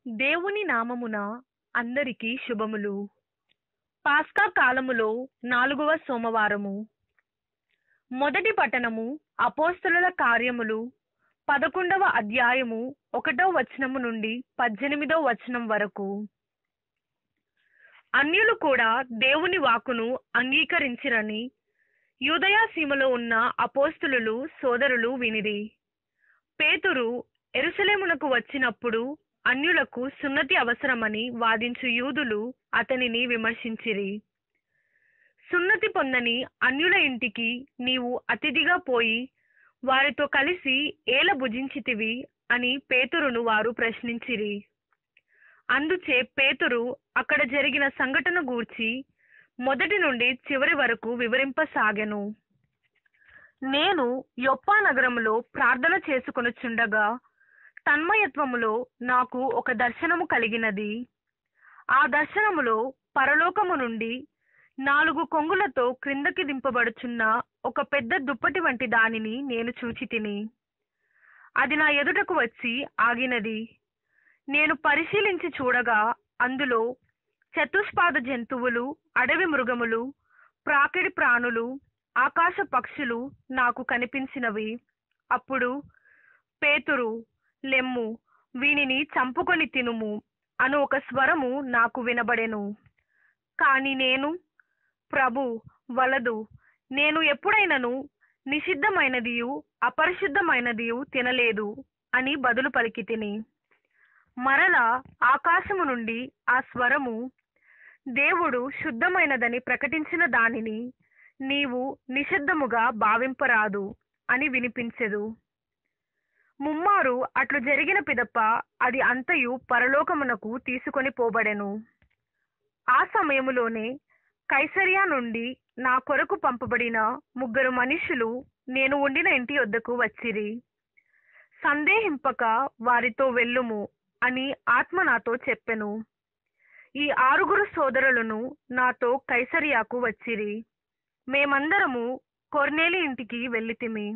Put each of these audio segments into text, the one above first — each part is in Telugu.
దేవుని నామమున అందరికీ శుభములు. పాస్కా కాలములో 4వ సోమవారము. మొదటి పట్టణము అపోస్తలుల కార్యములు 11వ అధ్యాయము 1వ వచనము నుండి 18వ వచనం వరకు. అన్యులు కూడా దేవుని వాక్కును అంగీకరించిరని యూదయ సీమలో ఉన్న అపోస్తలులు సోదరులు వినిరి. పేతురు యెరూషలేమునకు వచ్చినప్పుడు అన్యులకు సున్నతి అవసరమని వాదించు యూదులు అతనిని విమర్శించిరి. సున్నతి పొందని అన్యుల ఇంటికి నీవు అతిథిగా పోయి వారితో కలిసి ఏల భుజించితివి అని పేతురును వారు ప్రశ్నించిరి. అందుచే పేతురు అక్కడ జరిగిన సంఘటన గూర్చి మొదటి నుండి చివరి వరకు వివరింపసాగెను. నేను యొప్పా నగరములో ప్రార్థన చేసుకొనుచుండగా తన్మయత్వములో నాకు ఒక దర్శనము కలిగినది. ఆ దర్శనములో పరలోకము నుండి 4 కొంగులతో క్రిందకి దింపబడుచున్న ఒక పెద్ద దుప్పటి వంటి దానిని నేను చూచితిని. అది నా ఎదుటకు వచ్చి ఆగినది. నేను పరిశీలించి చూడగా అందులో చతుష్పాద జంతువులు, అడవి మృగములు, ప్రాకిడి ప్రాణులు, ఆకాశ పక్షులు నాకు కనిపించినవి. అప్పుడు పేతురు, లెమ్ము, వీనిని చంపుకొని తినుము అను ఒక స్వరము నాకు వినబడెను. కాని నేను, ప్రభు, వలదు, నేను ఎప్పుడైనను నిషిద్ధమైనదియు అపరిశుద్ధమైనదియు తినలేదు అని బదులు పలికితిని. మరలా ఆకాశము నుండి ఆ స్వరము, దేవుడు శుద్ధమైనదని ప్రకటించిన దానిని నీవు నిషిద్ధముగా భావింపరాదు అని వినిపించెదు. ముమ్మారు అట్లు జరిగిన పిదప అది అంతయు పరలోకమునకు తీసుకొని పోబడెను. ఆ సమయములోనే కైసరియా నుండి నా కొరకు పంపబడిన 3 మనుషులు నేను ఉండిన ఇంటి వద్దకు వచ్చిరి. సందేహింపక వారితో వెళ్ళుము అని ఆత్మ నాతో చెప్పెను. ఈ 6 సోదరులను నాతో కైసరియాకు వచ్చిరి. మేమందరము కొర్నేలి ఇంటికి వెళ్ళితిమి.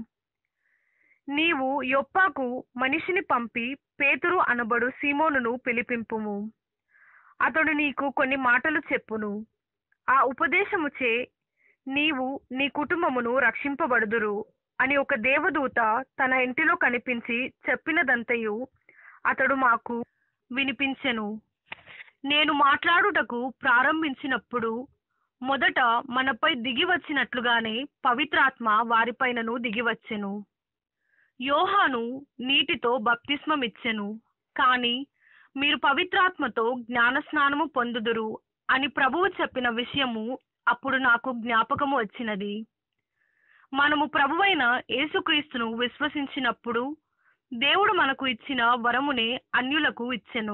నీవు యొప్పాకు మనిషిని పంపి పేతురు అనబడు సీమోనును పిలిపింపుము. అతడు నీకు కొన్ని మాటలు చెప్పును. ఆ ఉపదేశముచే నీవు నీ కుటుంబమును రక్షింపబడుదురు అని ఒక దేవదూత తన ఇంటిలో కనిపించి చెప్పినదంతయు అతడు మాకు వినిపించెను. నేను మాట్లాడుటకు ప్రారంభించినప్పుడు మొదట మనపై దిగి వచ్చినట్లుగానే పవిత్రాత్మ వారిపైనను దిగివచ్చెను. యోహాను నీటితో బప్తిస్మమిచ్చెను, కాని మీరు పవిత్రాత్మతో జ్ఞానస్నానము పొందుదురు అని ప్రభువు చెప్పిన విషయము అప్పుడు నాకు జ్ఞాపకము వచ్చినది. మనము ప్రభువైన యేసుక్రీస్తును విశ్వసించినప్పుడు దేవుడు మనకు ఇచ్చిన వరమునే అన్యులకు ఇచ్చెను.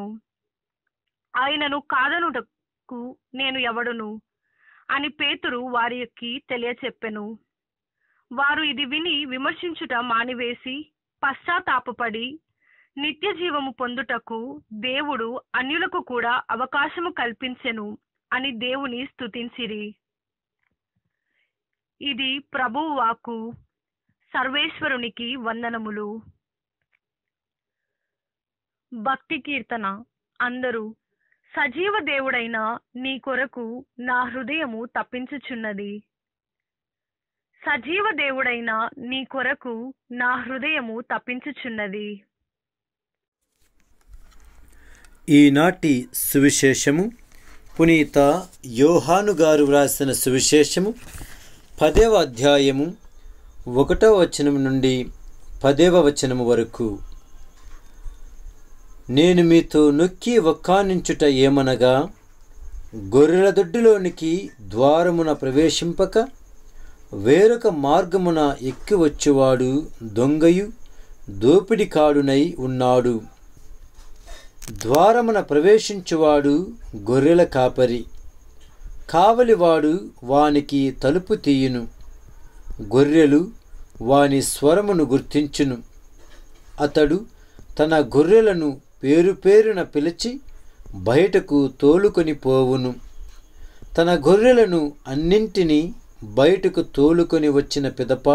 ఆయనను కాదనుటకు నేను ఎవడును అని పేతురు వారికి తెలియచెప్పెను. వారు ఇది విని విమర్శించుట మానివేసి పశ్చాత్తాపపడి నిత్య జీవము పొందుటకు దేవుడు అన్యులకు కూడా అవకాశము కల్పించెను అని దేవుని స్తుతించిరి. ఇది ప్రభువు వాక్కు. సర్వేశ్వరునికి వందనములు. భక్తి కీర్తన. అందరూ సజీవ దేవుడైన నీ కొరకు నా హృదయము తప్పించుచున్నది. సజీవ దేవుడైన నీ కొరకు నా హృదయము తప్పించుచున్నది. ఈనాటి సువిశేషము పునీత యోహాను గారు వ్రాసిన సువిశేషము 10వ అధ్యాయము 1వ వచనం నుండి 10వ వచనము వరకు. నేను మీతో నొక్కి వక్కానించుట ఏమనగా, గొర్రెల దొడ్డిలోనికి ద్వారమున ప్రవేశింపక వేరొక మార్గమున ఎక్కి వచ్చువాడు దొంగయు దోపిడికాడునై ఉన్నాడు. ద్వారమున ప్రవేశించువాడు గొర్రెల కాపరి. కావలివాడు వానికి తలుపు తీయును. గొర్రెలు వాని స్వరమును గుర్తించును. అతడు తన గొర్రెలను పేరు పేరున పిలిచి బయటకు తోలుకొని పోవును. తన గొర్రెలను అన్నింటినీ బయటకు తోలుకొని వచ్చిన పిదప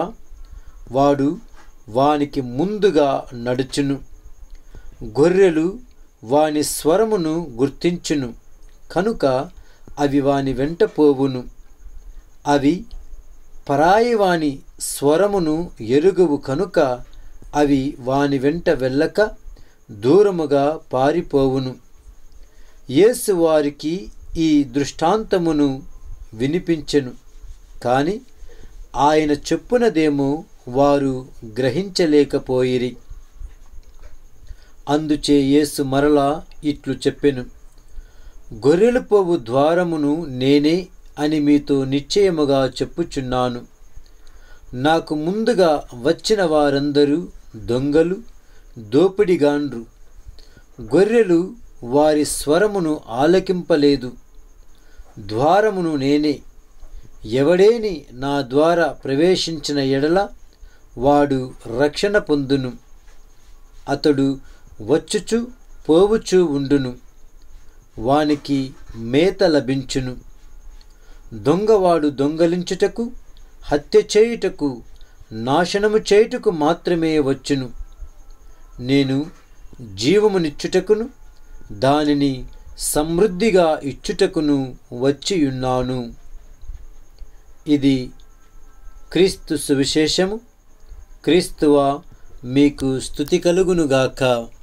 వాడు వానికి ముందుగా నడుచును. గొర్రెలు వాని స్వరమును గుర్తించును కనుక అవి వాని వెంట పోవును. అవి పరాయివాని స్వరమును ఎరుగవు కనుక అవి వాని వెంట వెళ్ళక దూరముగా పారిపోవును. యేసు వారికి ఈ దృష్టాంతమును వినిపించెను, కాని ఆయన చెప్పునదేమో వారు గ్రహించలేకపోయిరి. అందుచే యేసు మరలా ఇట్లు చెప్పెను, గొర్రెలు పోవు ద్వారమును నేనే అని మీతో నిశ్చయముగా చెప్పుచున్నాను. నాకు ముందుగా వచ్చిన వారందరూ దొంగలు, దోపిడిగాండ్రు. గొర్రెలు వారి స్వరమును ఆలకింపలేదు. ద్వారమును నేనే. ఎవడేని నా ద్వారా ప్రవేశించిన ఎడల వాడు రక్షణ పొందును. అతడు వచ్చుచు పోవుచూ ఉండును. వానికి మేత లభించును. దొంగవాడు దొంగలించుటకు, హత్య చేయుటకు, నాశనము చేయుటకు మాత్రమే వచ్చును. నేను జీవమునిచ్చుటకును దానిని సమృద్ధిగా ఇచ్చుటకును వచ్చియున్నాను. ఇది క్రీస్తు సువిశేషము. క్రీస్తువా మీకు స్తుతి కలుగునుగాక.